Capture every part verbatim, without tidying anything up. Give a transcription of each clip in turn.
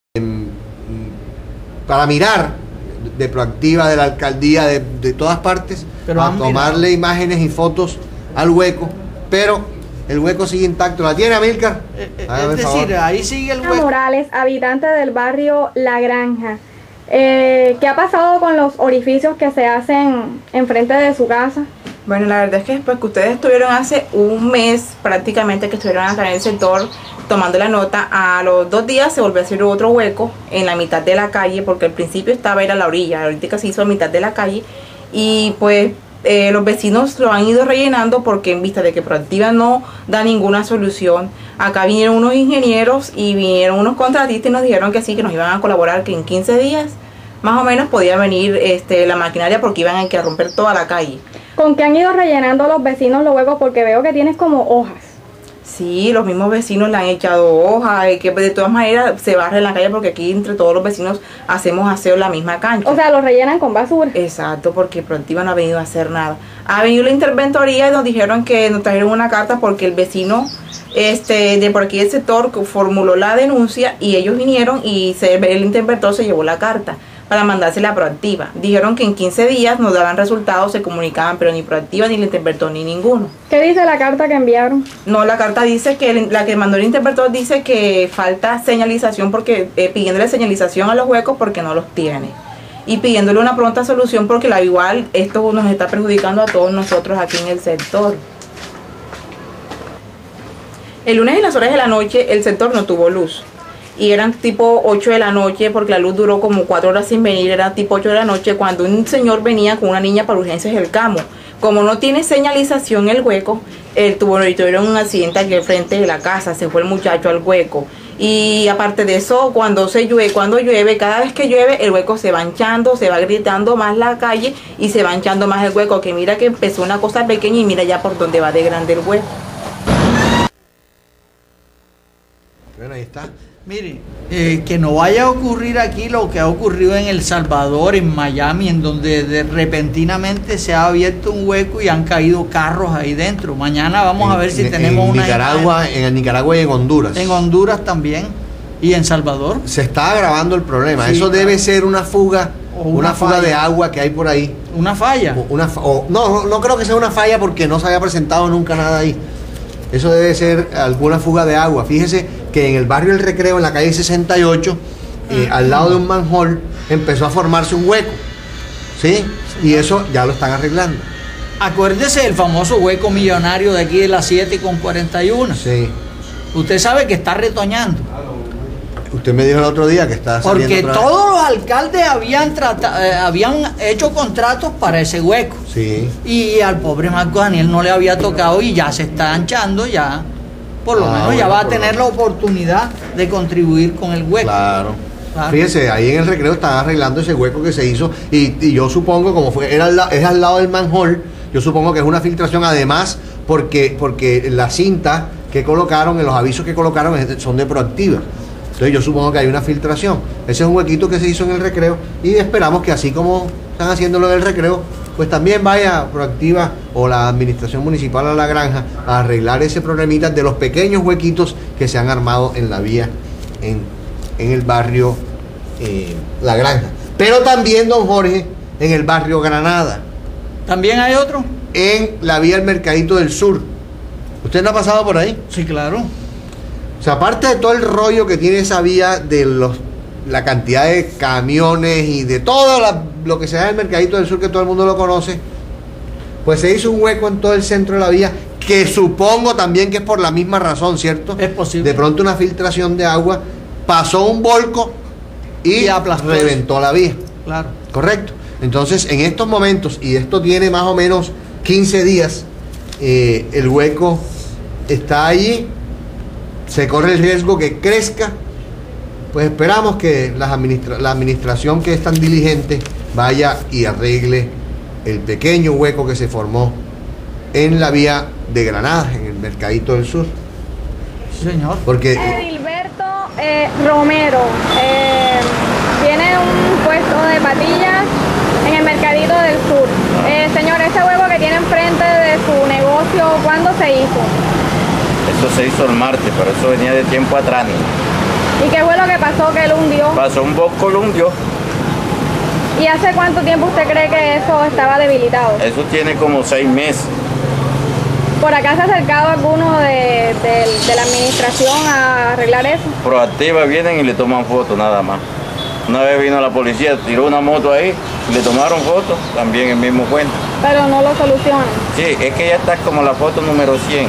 para mirar de Proactiva, de la alcaldía, de, de todas partes, pero a tomarle mirado. imágenes y fotos al hueco, pero el hueco sigue intacto. ¿La tiene, Amílcar? Eh, eh, es decir, favor. ahí sigue el hueco. Morales, habitante del barrio La Granja. Eh, ¿Qué ha pasado con los orificios que se hacen enfrente de su casa? Bueno, la verdad es que después que ustedes estuvieron hace un mes prácticamente que estuvieron acá en el sector tomando la nota, a los dos días se volvió a hacer otro hueco en la mitad de la calle, porque al principio estaba era a la orilla, ahorita se hizo a mitad de la calle, y pues eh, los vecinos lo han ido rellenando porque en vista de que Proactiva no da ninguna solución. Acá vinieron unos ingenieros y vinieron unos contratistas y nos dijeron que sí, que nos iban a colaborar, que en quince días más o menos podía venir este, la maquinaria porque iban a, que a romper toda la calle. ¿Con qué han ido rellenando los vecinos los huecos? Porque veo que tienes como hojas. Sí, los mismos vecinos le han echado hojas, que de todas maneras se barre en la calle porque aquí entre todos los vecinos hacemos aseo en la misma cancha. O sea, los rellenan con basura. Exacto, porque Proactiva no ha venido a hacer nada. Ha venido la interventoría y nos dijeron que nos trajeron una carta porque el vecino este, de por aquí del sector formuló la denuncia y ellos vinieron y se, el interventor se llevó la carta para mandársela a Proactiva. Dijeron que en quince días nos daban resultados, se comunicaban, pero ni Proactiva ni el interventor ni ninguno. ¿Qué dice la carta que enviaron? No, la carta dice que el, la que mandó el interventor dice que falta señalización, porque eh, pidiéndole señalización a los huecos porque no los tiene. Y pidiéndole una pronta solución porque la igual esto nos está perjudicando a todos nosotros aquí en el sector. El lunes en las horas de la noche el sector no tuvo luz. Y eran tipo ocho de la noche porque la luz duró como cuatro horas sin venir, era tipo ocho de la noche cuando un señor venía con una niña para urgencias del Camo. Como no tiene señalización el hueco, él tuvo tuvieron un accidente aquí al frente de la casa, se fue el muchacho al hueco. Y aparte de eso, cuando se llueve, cuando llueve, cada vez que llueve, el hueco se va hinchando, se va gritando más la calle y se va hinchando más el hueco, que mira que empezó una cosa pequeña y mira ya por donde va de grande el hueco. Bueno, ahí está. Mire, eh, que no vaya a ocurrir aquí lo que ha ocurrido en El Salvador, en Miami, en donde de repentinamente se ha abierto un hueco y han caído carros ahí dentro. Mañana vamos en, a ver si en, tenemos en una Nicaragua, imagen. En Nicaragua y en Honduras. En Honduras también y en Salvador. Se está agravando el problema. Sí, Eso claro. Debe ser una fuga, o una, una fuga falla. de agua que hay por ahí. Una falla. O una, o, no, no creo que sea una falla porque no se haya presentado nunca nada ahí. Eso debe ser alguna fuga de agua. Fíjese que en el barrio El Recreo, en la calle sesenta y ocho, eh, al lado de un manhole, empezó a formarse un hueco. ¿Sí? Y eso ya lo están arreglando. Acuérdese del famoso hueco millonario de aquí de las siete con cuarenta y uno. Sí. Usted sabe que está retoñando. Usted me dijo el otro día que está saliendo. Porque todos los alcaldes habían, tratado, eh, habían hecho contratos para ese hueco. Sí. Y al pobre Marco Daniel no le había tocado y ya se está anchando, ya por lo ah, menos bueno, ya va a tener la oportunidad de contribuir con el hueco. Claro. Claro. Fíjese, ahí en El Recreo están arreglando ese hueco que se hizo y, y yo supongo, como fue era al, es al lado del manhole, yo supongo que es una filtración además porque, porque la cinta que colocaron, en los avisos que colocaron son de Proactiva. Entonces yo supongo que hay una filtración. Ese es un huequito que se hizo en El Recreo y esperamos que así como están haciéndolo en El Recreo, pues también vaya Proactiva o la administración municipal a La Granja a arreglar ese problemita de los pequeños huequitos que se han armado en la vía en, en el barrio eh, La Granja. Pero también, don Jorge, en el barrio Granada. ¿También hay otro? En la vía El Mercadito del Sur. ¿Usted no ha pasado por ahí? Sí, claro. O sea, aparte de todo el rollo que tiene esa vía, de los, la cantidad de camiones y de todo la, lo que se da en el Mercadito del Sur, que todo el mundo lo conoce, pues se hizo un hueco en todo el centro de la vía, que supongo también que es por la misma razón, ¿cierto? Es posible. De pronto una filtración de agua, pasó un volco y, y reventó la vía. Claro. Correcto. Entonces, en estos momentos, y esto tiene más o menos quince días, eh, el hueco está allí. Se corre el riesgo que crezca, pues esperamos que la, administra la administración que es tan diligente vaya y arregle el pequeño hueco que se formó en la vía de Granada, en el Mercadito del Sur. Sí, señor. Porque Edilberto eh, Romero eh, tiene un puesto de patillas en el Mercadito del Sur. Eh, señor, ese hueco que tiene enfrente de su negocio, ¿cuándo se hizo? Eso se hizo el martes, pero eso venía de tiempo atrás. ¿Y qué fue lo que pasó que él hundió? Pasó un boco, lo hundió. ¿Y hace cuánto tiempo usted cree que eso estaba debilitado? Eso tiene como seis meses. ¿Por acá se ha acercado alguno de, de, de la administración a arreglar eso? Proactiva vienen y le toman fotos nada más. Una vez vino la policía, tiró una moto ahí, le tomaron fotos, también el mismo cuento. Pero no lo solucionan. Sí, es que ya está como la foto número cien.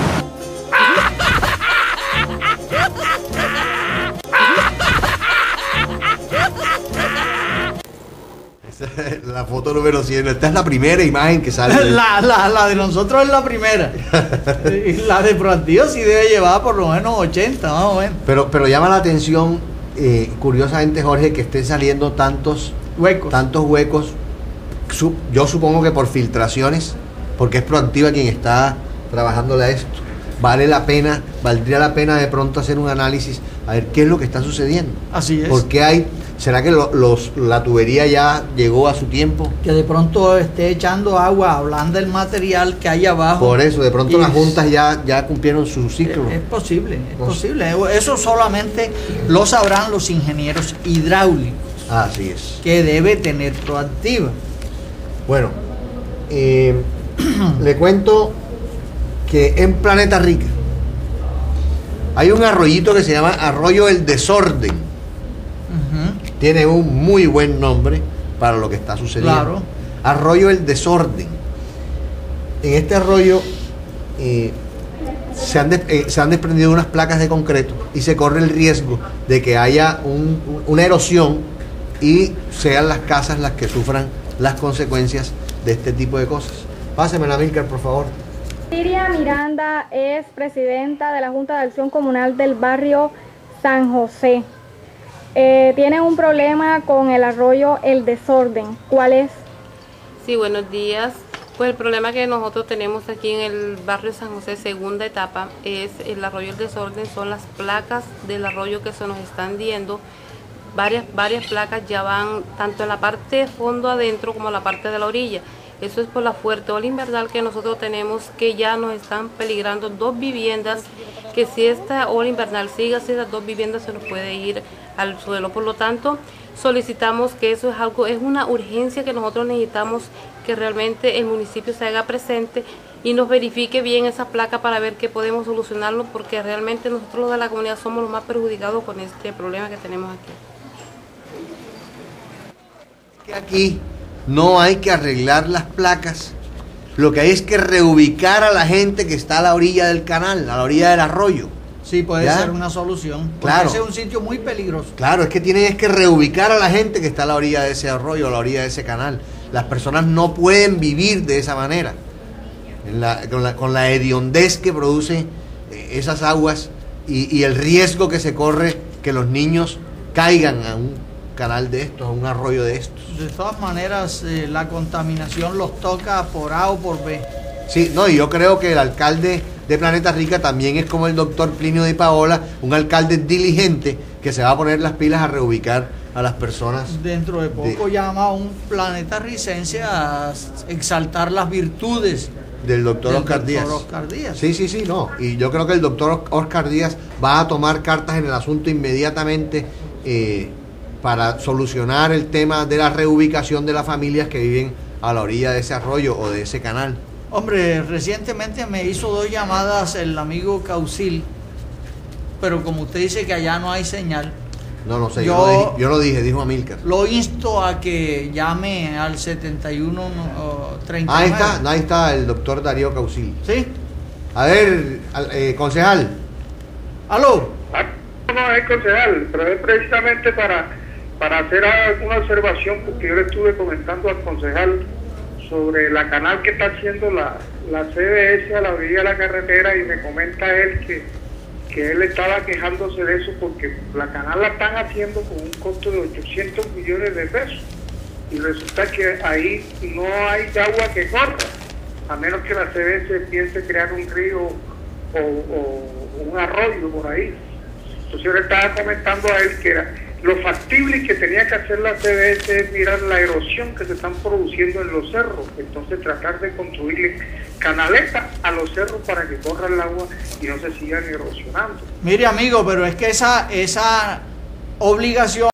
La foto número cien, esta es la primera imagen que sale. La, la, la de nosotros es la primera. Y la de Proactivo sí debe llevar por lo menos ochenta, más o menos. Pero, pero llama la atención, eh, curiosamente, Jorge, que estén saliendo tantos Huecos. tantos huecos. Su- yo supongo que por filtraciones, porque es Proactiva quien está trabajándole a esto. Vale la pena, valdría la pena de pronto hacer un análisis a ver qué es lo que está sucediendo. Así es. ¿Por qué hay? ¿Será que lo- los, la tubería ya llegó a su tiempo? Que de pronto esté echando agua, ablanda el material que hay abajo. Por eso, de pronto Y las es- juntas ya, ya cumplieron su ciclo. Es, es posible, es No sé. posible. Eso solamente lo sabrán los ingenieros hidráulicos Así es. que debe tener Proactiva. Bueno, eh, le cuento que en Planeta Rica hay un arroyito que se llama Arroyo El Desorden. Ujú. Tiene un muy buen nombre para lo que está sucediendo. Claro. Arroyo El Desorden. En este arroyo eh, se, han des- eh, se han desprendido unas placas de concreto y se corre el riesgo de que haya un- una erosión y sean las casas las que sufran las consecuencias de este tipo de cosas. Pásemela, Milcar, por favor. Siria Miranda es presidenta de la Junta de Acción Comunal del barrio San José. Eh, tiene un problema con el arroyo El Desorden. ¿Cuál es? Sí, buenos días. Pues el problema que nosotros tenemos aquí en el barrio San José, segunda etapa, es el arroyo El Desorden, son las placas del arroyo que se nos están yendo. Varias, varias placas ya van tanto en la parte de fondo adentro como en la parte de la orilla. Eso es por la fuerte ola invernal que nosotros tenemos, que ya nos están peligrando dos viviendas, que si esta ola invernal sigue así, las dos viviendas se nos puede ir al suelo. Por lo tanto, solicitamos que eso es algo, es una urgencia que nosotros necesitamos, que realmente el municipio se haga presente y nos verifique bien esa placa para ver qué podemos solucionarlo, porque realmente nosotros los de la comunidad somos los más perjudicados con este problema que tenemos aquí. Que aquí no hay que arreglar las placas, lo que hay es que reubicar a la gente que está a la orilla del canal, a la orilla del arroyo. Sí, puede ¿Ya? ser una solución. Porque Claro. ese es un sitio muy peligroso. Claro, es que tienen es que reubicar a la gente que está a la orilla de ese arroyo, a la orilla de ese canal. Las personas no pueden vivir de esa manera, en la- con, la, con la hediondez que produce eh, esas aguas y, y el riesgo que se corre que los niños caigan a un canal de estos, a un arroyo de estos. De todas maneras, eh, la contaminación los toca por A o por B. Sí, no, y yo creo que el alcalde de Planeta Rica también es como el doctor Plinio de Paola, un alcalde diligente que se va a poner las pilas a reubicar a las personas. Dentro de poco De- llama a un planeta ricense a exaltar las virtudes Del doctor del Oscar doctor Díaz. Oscar Díaz. Sí, sí, sí, no. Y yo creo que el doctor Oscar Díaz va a tomar cartas en el asunto inmediatamente eh, para solucionar el tema de la reubicación de las familias que viven a la orilla de ese arroyo o de ese canal. Hombre, recientemente me hizo dos llamadas el amigo Causil, pero como usted dice que allá no hay señal, No, no sé, Yo- yo, lo dije, yo lo dije, dijo Amílcar. lo insto a que llame al setenta y uno treinta y Ahí nueve. está, ahí está el doctor Darío Causil. ¿Sí? A ver, al- eh, concejal. ¿Aló? Ah, no es concejal, pero es precisamente para, para hacer una observación, porque yo le estuve comentando al concejal sobre la canal que está haciendo la, la C B S a la orilla de la carretera, y me comenta él que, que él estaba quejándose de eso porque la canal la están haciendo con un costo de ochocientos millones de pesos, y resulta que ahí no hay agua que corra, a menos que la C B S piense crear un río o, o un arroyo por ahí. Entonces yo le estaba comentando a él que era, lo factible que tenía que hacer la C B S es mirar la erosión que se están produciendo en los cerros, entonces tratar de construirle canaletas a los cerros para que corra el agua y no se sigan erosionando. Mire, amigo, pero es que esa, esa obligación